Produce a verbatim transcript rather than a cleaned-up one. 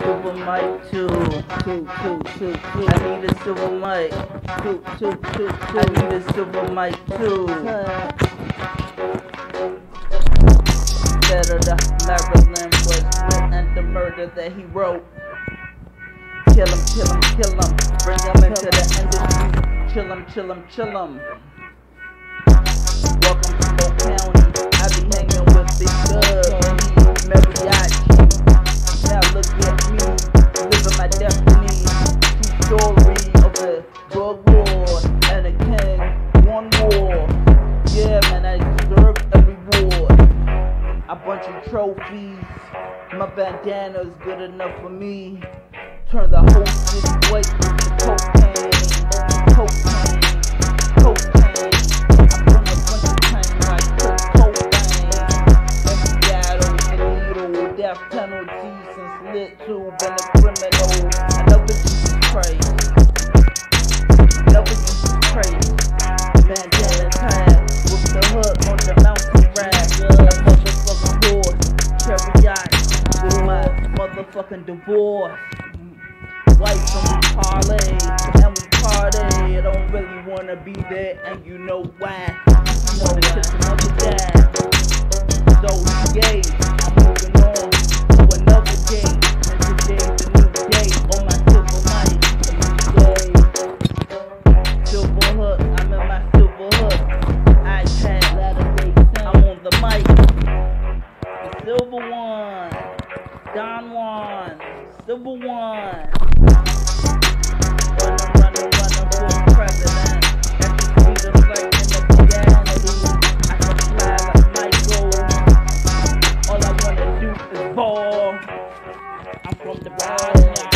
silver mic too. Two, two, two, two. I need a silver mic. Two, two, two, two. I need a silver mic too. Better the Maryland was lit and the murder that he wrote. Kill him, kill him, kill him. Bring him into the industry. Chill him, chill him, chill him. Welcome to Smoke County. I be hanging with Big Dub, Mariachi. Now look at me, living my destiny. True story of a drug war and a king, one war. Yeah, man, I deserve a reward. A bunch of trophies. My bandana's good enough for me. Turn the whole city white with cocaine, cocaine, cocaine. I bring a bunch of pain like cocaine. Every battle, illegal, death penalty since little, been a criminal. I never used to pray, never used to pray. Bandana tag with the hook on the mountain rack. That motherfucking horse, chariot with my motherfucking divorce. Life and we parlay, and we party. I don't really wanna be there, and you know why. You know it's another dad. So gay, I'm moving on to another day, and today's a new day on my silver mic. Silver hook, I'm in my silver hook. iPad, I'm on the mic. The silver one, Don Juan, silver one. Running, running, running for president. That's the speed of light in the Bugatti. I can fly like Michael. All I wanna do is ball. I'm from the bottom.